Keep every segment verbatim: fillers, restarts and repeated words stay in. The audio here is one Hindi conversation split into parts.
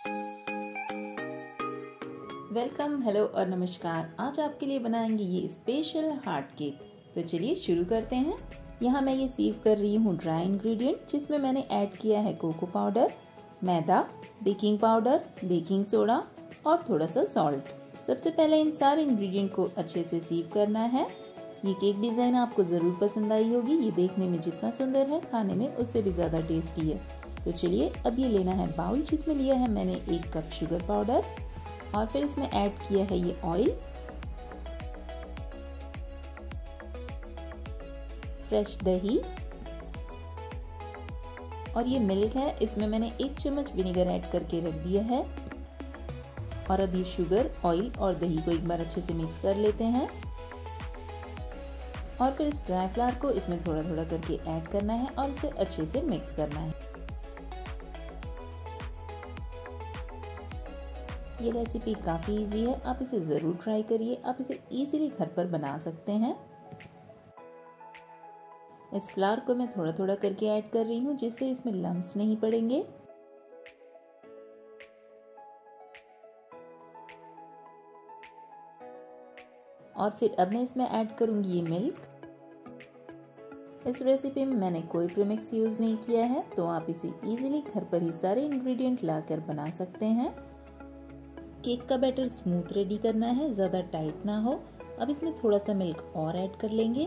वेलकम, हेलो और नमस्कार। आज आपके लिए बनाएंगे ये स्पेशल हार्ट केक। तो चलिए शुरू करते हैं। यहाँ मैं ये सीव कर रही हूँ ड्राई इंग्रेडिएंट, जिसमें मैंने ऐड किया है कोको पाउडर, मैदा, बेकिंग पाउडर, बेकिंग सोडा और थोड़ा सा सॉल्ट। सबसे पहले इन सारे इंग्रेडिएंट को अच्छे से सीव करना है। ये केक डिज़ाइन आपको ज़रूर पसंद आई होगी। ये देखने में जितना सुंदर है, खाने में उससे भी ज़्यादा टेस्टी है। तो चलिए अब ये लेना है बाउल, जिसमें लिया है मैंने एक कप शुगर पाउडर और फिर इसमें ऐड किया है ये ऑयल, फ्रेश दही और ये मिल्क है। इसमें मैंने एक चम्मच विनेगर ऐड करके रख दिया है। और अब ये शुगर, ऑयल और दही को एक बार अच्छे से मिक्स कर लेते हैं। और फिर इस ड्राई फ्लावर को इसमें थोड़ा थोड़ा करके ऐड करना है और इसे अच्छे से मिक्स करना है। ये रेसिपी काफ़ी इजी है, आप इसे ज़रूर ट्राई करिए। आप इसे इजीली घर पर बना सकते हैं। इस फ्लावर को मैं थोड़ा थोड़ा करके ऐड कर रही हूँ, जिससे इसमें लम्स नहीं पड़ेंगे। और फिर अब मैं इसमें ऐड करूँगी ये मिल्क। इस रेसिपी में मैंने कोई प्रीमिक्स यूज़ नहीं किया है, तो आप इसे इजीली घर पर ही सारे इंग्रेडिएंट लाकर बना सकते हैं। केक का बैटर स्मूथ रेडी करना है, ज़्यादा टाइट ना हो। अब इसमें थोड़ा सा मिल्क और ऐड कर लेंगे।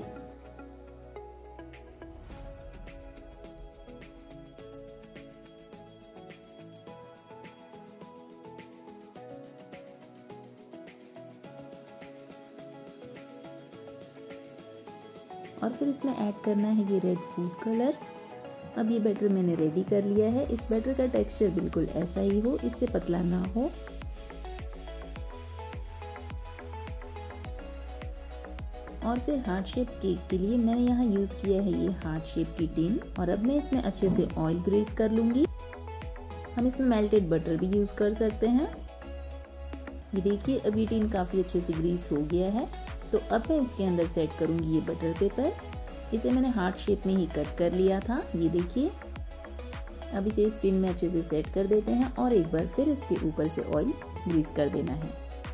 और फिर इसमें ऐड करना है ये रेड फूड कलर। अब ये बैटर मैंने रेडी कर लिया है। इस बैटर का टेक्सचर बिल्कुल ऐसा ही हो, इससे पतला ना हो। और फिर हार्ट शेप केक के लिए मैंने यहाँ यूज़ किया है ये हार्ट शेप की टिन। और अब मैं इसमें अच्छे से ऑयल ग्रीस कर लूँगी। हम इसमें मेल्टेड बटर भी यूज़ कर सकते हैं। ये देखिए अब ये टिन काफ़ी अच्छे से ग्रीस हो गया है। तो अब मैं इसके अंदर सेट करूँगी ये बटर पेपर। इसे मैंने हार्ट शेप में ही कट कर लिया था, ये देखिए। अब इसे इस टिन में अच्छे से सेट कर देते हैं और एक बार फिर इसके ऊपर से ऑयल ग्रीस कर देना है।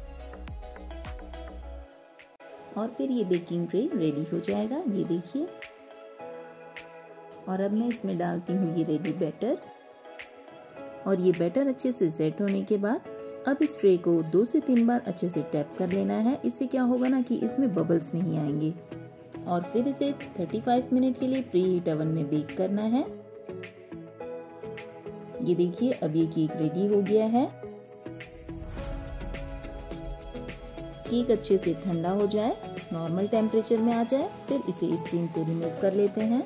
और फिर ये बेकिंग ट्रे रेडी हो जाएगा, ये देखिए। और अब मैं इसमें डालती हूँ ये रेडी बैटर। और ये बैटर अच्छे से सेट होने के बाद अब इस ट्रे को दो से तीन बार अच्छे से टैप कर लेना है। इससे क्या होगा ना कि इसमें बबल्स नहीं आएंगे। और फिर इसे पैंतीस मिनट के लिए प्री हीट ओवन में बेक करना है। ये देखिए अब ये केक रेडी हो गया है। केक अच्छे से ठंडा हो जाए, नॉर्मल टेम्परेचर में आ जाए, फिर इसे स्क्रीन से रिमूव कर लेते हैं।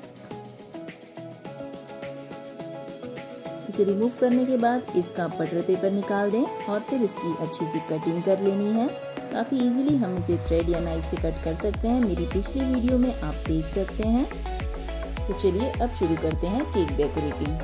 इसे रिमूव करने के बाद इसका बटर पेपर निकाल दें और फिर इसकी अच्छी सी कटिंग कर लेनी है। काफ़ी इजीली हम इसे थ्रेड या नाइफ से कट कर सकते हैं। मेरी पिछली वीडियो में आप देख सकते हैं। तो चलिए अब शुरू करते हैं केक डेकोरेटिंग।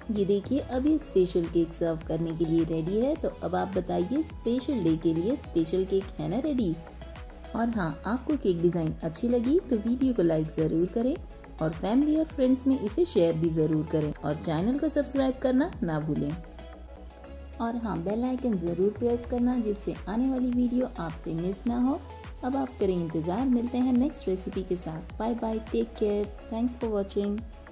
ये देखिए अभी स्पेशल केक सर्व करने के लिए रेडी है। तो अब आप बताइए स्पेशल डे के लिए स्पेशल केक है ना रेडी। और हाँ, आपको केक डिज़ाइन अच्छी लगी तो वीडियो को लाइक ज़रूर करें और फैमिली और फ्रेंड्स में इसे शेयर भी ज़रूर करें और चैनल को सब्सक्राइब करना ना भूलें। और हाँ, बेल आइकन ज़रूर प्रेस करना जिससे आने वाली वीडियो आपसे मिस ना हो। अब आप करें इंतज़ार, मिलते हैं नेक्स्ट रेसिपी के साथ। Bye bye, take care, thanks for watching.